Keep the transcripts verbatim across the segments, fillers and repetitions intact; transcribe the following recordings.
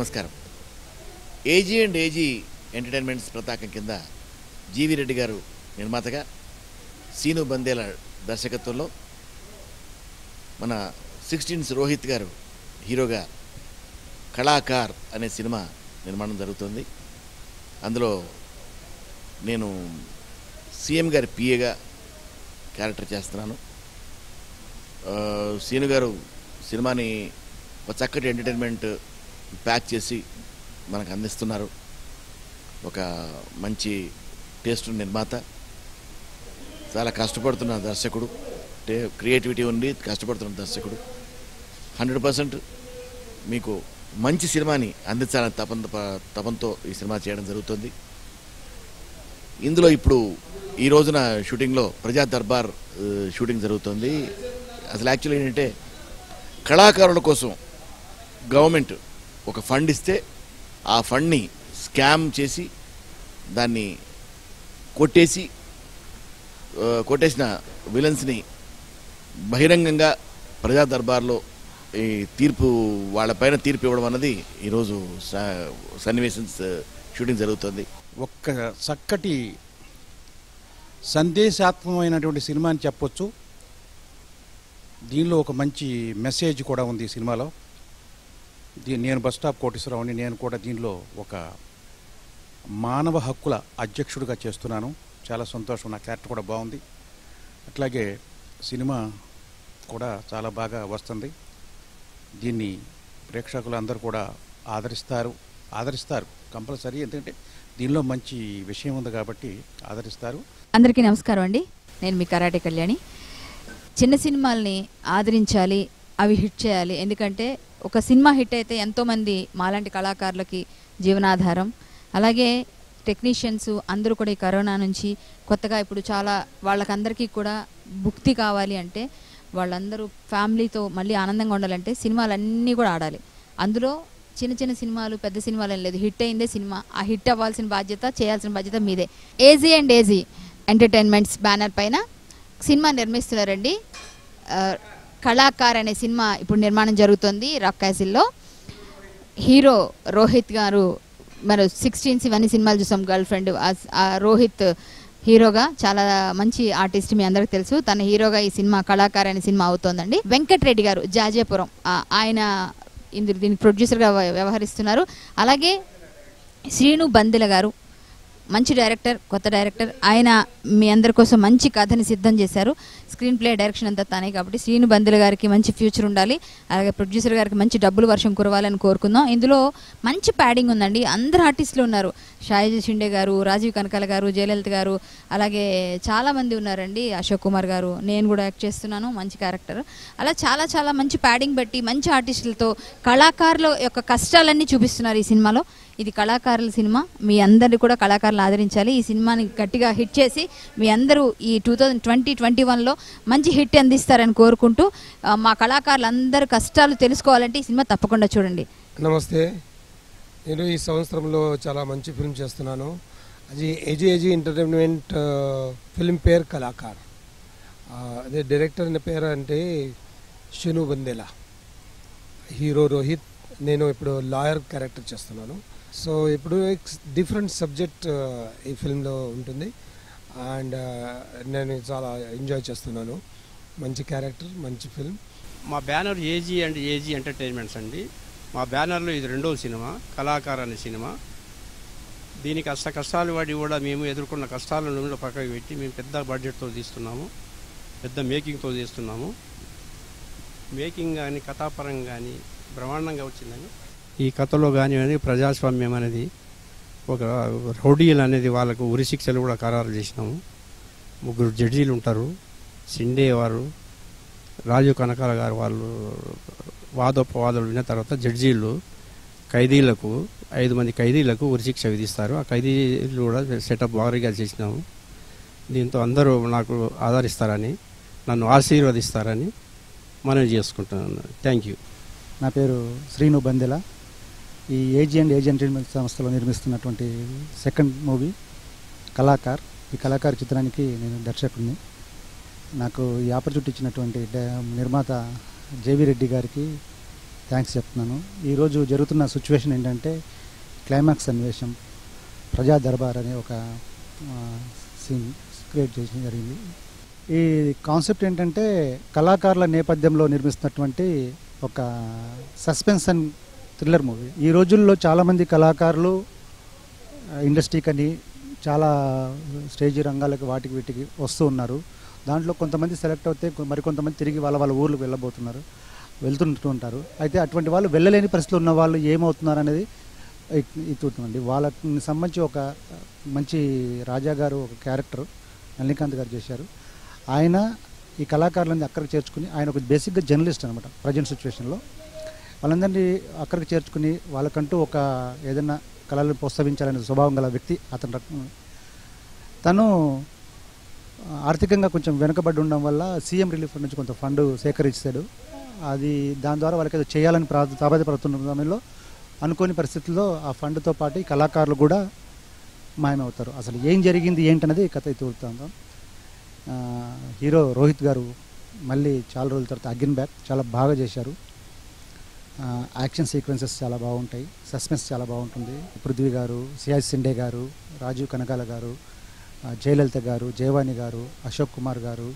నమస్కారం. AG and AG entertainments పతాకం కింద జీవి రెడ్డి గారు నిర్మాతగా, సీను బందేల దర్శకత్వంలో, మన సిక్స్టీన్స్ రోహిత్ గారు హీరోగా కళాకార్ అనే సినిమా నిర్మాణం జరుగుతుంది. అందులో నేను సీఎం గారి పిఏగా క్యారెక్టర్ చేస్తున్నాను. సీను గారు సినిమాని ఒక చక్కటి ఎంటర్టైన్మెంట్ ప్యాక్ చేసి మనకు అందిస్తున్నారు. ఒక మంచి టేస్ట్ నిర్మాత, చాలా కష్టపడుతున్న దర్శకుడు, క్రియేటివిటీ ఉంది, కష్టపడుతున్న దర్శకుడు. హండ్రెడ్ పర్సెంట్ మీకు మంచి సినిమాని అందించాలని తపన తపంతో ఈ సినిమా చేయడం జరుగుతుంది. ఇందులో ఇప్పుడు ఈ రోజున షూటింగ్లో ప్రజా దర్బార్ షూటింగ్ జరుగుతుంది. అసలు యాక్చువల్లీ ఏంటంటే, కళాకారుల కోసం గవర్నమెంట్ ఒక ఫండ్ ఇస్తే ఆ ఫండ్ని స్కామ్ చేసి దాన్ని కొట్టేసి కొట్టేసిన విలన్స్ని బహిరంగంగా ప్రజా దర్బార్లో ఈ తీర్పు వాళ్ళపైన తీర్పు ఇవ్వడం అన్నది ఈరోజు సన్నివేశం షూటింగ్ జరుగుతుంది. ఒక్క చక్కటి సందేశాత్మకమైనటువంటి సినిమా అని చెప్పొచ్చు. దీనిలో ఒక మంచి మెసేజ్ కూడా ఉంది ఈ సినిమాలో. దీ నేను బస్ స్టాప్ కోటేశ్వరరావుని. నేను కూడా దీనిలో ఒక మానవ హక్కుల అధ్యక్షుడిగా చేస్తున్నాను. చాలా సంతోషం. నా క్యారెక్టర్ కూడా బాగుంది. అట్లాగే సినిమా కూడా చాలా బాగా వస్తుంది. దీన్ని ప్రేక్షకులు అందరూ కూడా ఆదరిస్తారు ఆదరిస్తారు కంపల్సరీ. ఎందుకంటే దీనిలో మంచి విషయం ఉంది కాబట్టి ఆదరిస్తారు. అందరికీ నమస్కారం అండి. నేను మీ కరాటే కళ్యాణి. చిన్న సినిమాల్ని ఆదరించాలి, అవి హిట్ చేయాలి. ఎందుకంటే ఒక సినిమా హిట్ అయితే ఎంతోమంది మాలాంటి కళాకారులకి జీవనాధారం. అలాగే టెక్నీషియన్స్ అందరూ కూడా ఈ కరోనా నుంచి కొత్తగా ఇప్పుడు చాలా వాళ్ళకందరికీ కూడా భుక్తి కావాలి అంటే, వాళ్ళందరూ ఫ్యామిలీతో మళ్ళీ ఆనందంగా ఉండాలంటే సినిమాలన్నీ కూడా ఆడాలి. అందులో చిన్న చిన్న సినిమాలు, పెద్ద సినిమాలు ఏం లేదు. హిట్ అయిందే సినిమా. ఆ హిట్ అవ్వాల్సిన బాధ్యత, చేయాల్సిన బాధ్యత మీదే. AG and AG entertainments banner పైన సినిమా నిర్మిస్తున్నారండి. కళాకార్ అనే సినిమా ఇప్పుడు నిర్మాణం జరుగుతుంది రాక్ క్యాసిల్లో. హీరో రోహిత్ గారు, మనం సిక్స్టీన్స్ ఇవన్నీ సినిమాలు చూసాం. గర్ల్ ఫ్రెండ్, ఆ రోహిత్ హీరోగా చాలా మంచి ఆర్టిస్ట్, మీ అందరికి తెలుసు. తన హీరోగా ఈ సినిమా కళాకార్ అనే సినిమా అవుతోందండి. వెంకటరెడ్డి గారు జాజేపురం, ఆయన ఇందులో దీనికి ప్రొడ్యూసర్గా వ్యవహరిస్తున్నారు. అలాగే శ్రీను బందెల గారు మంచి డైరెక్టర్, కొత్త డైరెక్టర్. ఆయన మీ అందరి కోసం మంచి కథని సిద్ధం చేశారు. స్క్రీన్ ప్లే, డైరెక్షన్ అంతా తానే కాబట్టి శ్రీను బందెల గారికి మంచి ఫ్యూచర్ ఉండాలి. అలాగే ప్రొడ్యూసర్ గారికి మంచి డబ్బులు వర్షం కురవాలని కోరుకుందాం. ఇందులో మంచి ప్యాడింగ్ ఉందండి. అందరు ఆర్టిస్టులు ఉన్నారు. షాయిజీ షిండే గారు, రాజీవ్ కనకాల గారు, జయలలిత గారు, అలాగే చాలామంది ఉన్నారండి. అశోక్ కుమార్ గారు, నేను కూడా యాక్ట్ చేస్తున్నాను మంచి క్యారెక్టర్. అలా చాలా చాలా మంచి ప్యాడింగ్ పెట్టి మంచి ఆర్టిస్టులతో కళాకారుల యొక్క కష్టాలన్నీ చూపిస్తున్నారు ఈ సినిమాలో. ఇది కళాకారుల సినిమా. మీ అందరినీ కూడా కళాకారులు ఆదరించాలి. ఈ సినిమాని గట్టిగా హిట్ చేసి మీ అందరూ ఈ టూ థౌజండ్ ట్వంటీ ట్వంటీ వన్లో మంచి హిట్ అందిస్తారని కోరుకుంటూ, మా కళాకారులు అందరూ కష్టాలు తెలుసుకోవాలంటే ఈ సినిమా తప్పకుండా చూడండి. నమస్తే. నేను ఈ సంవత్సరంలో చాలా మంచి ఫిల్మ్ చేస్తున్నాను. అది ఏజీ ఏజీ ఎంటర్టైన్మెంట్ ఫిల్మ్ పేరు కళాకార్. అదే డైరెక్టర్ అనే పేరు అంటే షిను బందేలా, హీరో రోహిత్. నేను ఇప్పుడు లాయర్ క్యారెక్టర్ చేస్తున్నాను. సో ఇప్పుడు డిఫరెంట్ సబ్జెక్ట్ ఈ ఫిల్మ్లో ఉంటుంది. అండ్ నేను చాలా ఎంజాయ్ చేస్తున్నాను. మంచి క్యారెక్టర్, మంచి ఫిల్మ్. మా banner AG and AG entertainments అండి. మా బ్యానర్లో ఇది రెండవ సినిమా, కళాకార్ అనే సినిమా. దీనికి అష్ట కష్టాలు పడి కూడా మేము ఎదుర్కొన్న కష్టాలను పక్కకు పెట్టి మేము పెద్ద బడ్జెట్తో తీస్తున్నాము, పెద్ద మేకింగ్తో తీస్తున్నాము. మేకింగ్ కానీ కథాపరంగా కానీ బ్రహ్మాండంగా వచ్చిందని. ఈ కథలో కానీ ప్రజాస్వామ్యం అనేది, ఒక రౌడీలు అనేది వాళ్ళకు ఉరి శిక్షలు కూడా ఖరారు చేసినాము. ముగ్గురు జడ్జీలు ఉంటారు. సిండే వారు, రాజీవ్ కనకాల గారు వాళ్ళు వాదోపవాదాలు విన్న తర్వాత జడ్జీలు ఖైదీలకు, ఐదు మంది ఖైదీలకు ఉరిశిక్ష విధిస్తారు. ఆ ఖైదీలు కూడా సెటప్ భారీగా చేసినాము. దీంతో అందరూ నాకు ఆదరిస్తారని, నన్ను ఆశీర్వదిస్తారని మనవి చేసుకుంటున్నాను. Thank you. నా పేరు శ్రీను బందెల. ఈ ఏజీ అండ్ ఏజీ ఎంటర్టైన్మెంట్ సంస్థలో నిర్మిస్తున్నటువంటి సెకండ్ మూవీ కళాకార్. ఈ కళాకార్ చిత్రానికి నేను దర్శకుడిని. నాకు ఈ ఆపర్చునిటీ ఇచ్చినటువంటి నిర్మాత జేవి రెడ్డి గారికి, థ్యాంక్స్ చెప్తున్నాను. ఈరోజు జరుగుతున్న సిచ్యువేషన్ ఏంటంటే క్లైమాక్స్ సన్నివేశం ప్రజా దర్బార్ అనే ఒక సీన్ క్రియేట్ చేయడం జరిగింది. ఈ కాన్సెప్ట్ ఏంటంటే కళాకారుల నేపథ్యంలో నిర్మిస్తున్నటువంటి ఒక సస్పెన్స్ అండ్ థ్రిల్లర్ మూవీ. ఈ రోజుల్లో చాలామంది కళాకారులు ఇండస్ట్రీకని చాలా స్టేజ్ రంగాలకు వాటికి వీటికి వస్తూ ఉన్నారు. దాంట్లో కొంతమంది సెలెక్ట్ అవుతే మరికొంతమంది తిరిగి వాళ్ళ వాళ్ళ ఊర్లకు వెళ్ళబోతున్నారు, వెళ్తుంటూ ఉంటారు. అయితే అటువంటి వాళ్ళు వెళ్ళలేని పరిస్థితులు ఉన్న వాళ్ళు ఏమవుతున్నారు అనేది ఇస్తుందండి. వాళ్ళకి సంబంధించి ఒక మంచి రాజా గారు ఒక క్యారెక్టర్ నళినీకాంత్ గారు చేశారు. ఆయన ఈ కళాకారులని అక్కడికి చేర్చుకుని, ఆయన ఒక బేసిక్గా జర్నలిస్ట్ అనమాట. ప్రజెంట్ సిచ్యువేషన్లో వాళ్ళందరినీ అక్కడికి చేర్చుకుని వాళ్ళకంటూ ఒక ఏదైనా కళలను ప్రోత్సహించాలనే స్వభావం గల వ్యక్తి అతను. తను ఆర్థికంగా కొంచెం వెనుకబడి ఉండడం వల్ల సీఎం రిలీఫ్ నుంచి కొంత ఫండ్ సేకరించాడు. అది దాని ద్వారా వాళ్ళకి ఏదో చేయాలని ప్రా తాపత్రయపడుతున్న సమయంలో అనుకోని పరిస్థితుల్లో ఆ ఫండ్తో పాటు ఈ కళాకారులు కూడా మాయమవుతారు. అసలు ఏం జరిగింది ఏంటనేది కథ ఎత్తుతాం. హీరో రోహిత్ గారు మళ్ళీ చాలా రోజుల తర్వాత అగైన్ బ్యాక్ చాలా బాగా చేశారు. యాక్షన్ సీక్వెన్సెస్ చాలా బాగుంటాయి, సస్పెన్స్ చాలా బాగుంటుంది. పృథ్వీ గారు, సియాజ్ సిండే గారు, రాజీవ్ కనకాల గారు, జయలలిత గారు, జయవాణి గారు, అశోక్ కుమార్ గారు,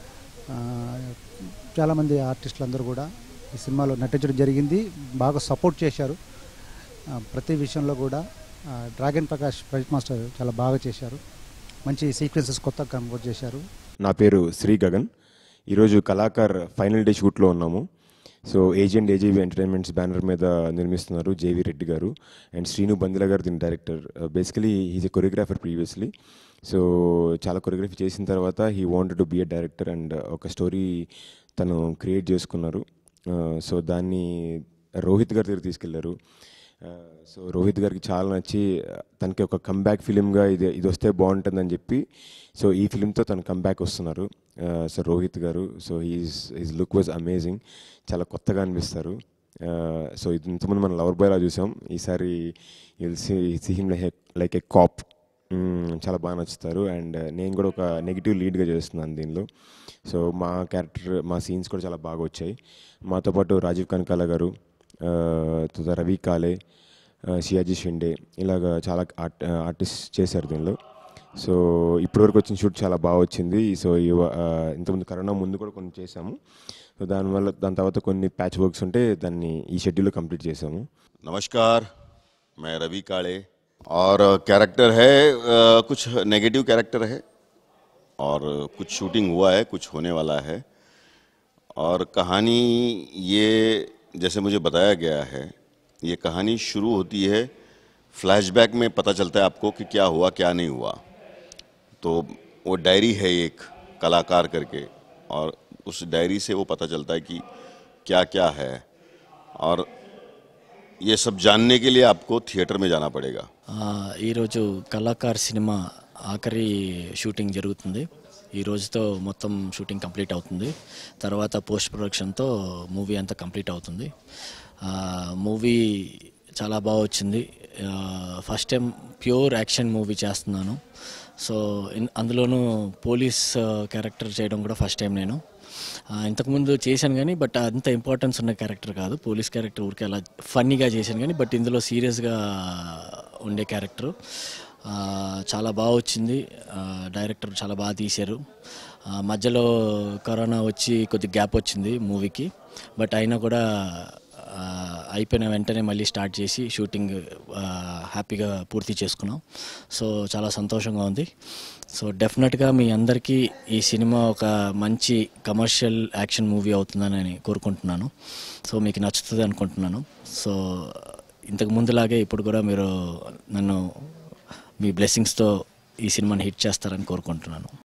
చాలామంది ఆర్టిస్టులు అందరూ కూడా ఈ సినిమాలో నటించడం జరిగింది. బాగా సపోర్ట్ చేశారు ప్రతి విషయంలో కూడా. డ్రాగన్ ప్రకాష్ ఫైట్ మాస్టర్ చాలా బాగా చేశారు. మంచి సీక్వెన్సెస్ కొత్తగా కంపోజ్ చేశారు. నా పేరు శ్రీ గగన్. ఈరోజు కళాకార్ ఫైనల్ డే షూట్లో ఉన్నాము. So AG and AGV entertainments banner మీద నిర్మిస్తున్నారు జేవి రెడ్డి గారు అండ్ శ్రీను బందిల గారు దీని director. Basically he's a choreographer previously. So చాలా కొరియోగ్రఫీ చేసిన తర్వాత he wanted to be a director and ఒక స్టోరీ తను క్రియేట్ చేసుకున్నారు. సో దాన్ని రోహిత్ గారి దగ్గర తీసుకెళ్లారు. సో రోహిత్ గారికి చాలా నచ్చి తనకి ఒక కంబ్యాక్ ఫిలింగా ఇది ఇది వస్తే బాగుంటుందని చెప్పి సో ఈ ఫిలింతో తను కంబ్యాక్ వస్తున్నారు. సో రోహిత్ గారు, so he's his look was amazing, చాలా కొత్తగా అనిపిస్తారు. సో ఇది ఇంతకుముందు మనం లవర్ బాయ్లా చూసాం, ఈసారి you'll see see him like like a cop. చాలా బాగా నచ్చుతారు. అండ్ నేను కూడా ఒక నెగిటివ్ లీడ్గా చేస్తున్నాను దీనిలో. సో మా క్యారెక్టర్ మా సీన్స్ కూడా చాలా బాగా వచ్చాయి. మాతో పాటు రాజీవ్ కనకాల గారు, తర్వాత రవి కాలే, సియాజీ షిండే ఇలాగ చాలా ఆర్ట్ ఆర్టిస్ట్ చేశారు దీనిలో. సో ఇప్పటివరకు వచ్చిన షూట్ చాలా బాగా వచ్చింది. సో ఇంతకుముందు కరోనా ముందు కూడా కొన్ని చేసాము. సో దానివల్ల దాని తర్వాత కొన్ని ప్యాచ్ వర్క్స్ ఉంటే దాన్ని ఈ షెడ్యూల్లో కంప్లీట్ చేసాము. नमस्कार, मैं रवि काले और कैरेक्टर है आ, कुछ नेगेटिव कैरेक्टर है और कुछ शूटिंग हुआ है, कुछ होने वाला है. और कहानी ये जैसे मुझे बताया गया है, ये कहानी शुरू होती है फ्लैशबैक में. पता चलता है आपको कि क्या हुआ क्या नहीं हुआ. तो वो डायरी है एक कलाकार करके, और उस डायरी से वो पता चलता है कि क्या क्या है. और ये सब जानने के लिए आपको थिएटर में जाना पड़ेगा. ఈరోజు కళాకార్ సినిమా ఆఖరి షూటింగ్ జరుగుతుంది. ఈ రోజుతో మొత్తం షూటింగ్ కంప్లీట్ అవుతుంది. తర్వాత పోస్ట్ ప్రొడక్షన్తో మూవీ అంతా కంప్లీట్ అవుతుంది. మూవీ చాలా బాగా వచ్చింది. First time pure action movie చేస్తున్నాను. సో అందులోనూ పోలీస్ క్యారెక్టర్ చేయడం కూడా ఫస్ట్ టైం. నేను ఇంతకుముందు చేశాను కానీ బట్ అంత ఇంపార్టెన్స్ ఉన్న క్యారెక్టర్ కాదు. పోలీస్ క్యారెక్టర్ ఊరికే అలా ఫన్నీగా చేశాను కానీ బట్ ఇందులో సీరియస్గా ఉండే క్యారెక్టరు చాలా బాగా వచ్చింది. డైరెక్టర్ చాలా బాగా తీశారు. మధ్యలో కరోనా వచ్చి కొద్ది గ్యాప్ వచ్చింది మూవీకి, బట్ అయినా కూడా అయిపోయిన వెంటనే మళ్ళీ స్టార్ట్ చేసి షూటింగ్ హ్యాపీగా పూర్తి చేసుకున్నాం. సో చాలా సంతోషంగా ఉంది. సో డెఫినెట్గా మీ అందరికీ ఈ సినిమా ఒక మంచి కమర్షియల్ యాక్షన్ మూవీ అవుతుందని కోరుకుంటున్నాను. సో మీకు నచ్చుతుంది అనుకుంటున్నాను. సో ఇంతకు ముందులాగే ఇప్పుడు కూడా మీరు నన్ను మీ బ్లెస్సింగ్స్తో ఈ సినిమాని హిట్ చేస్తారని కోరుకుంటున్నాను.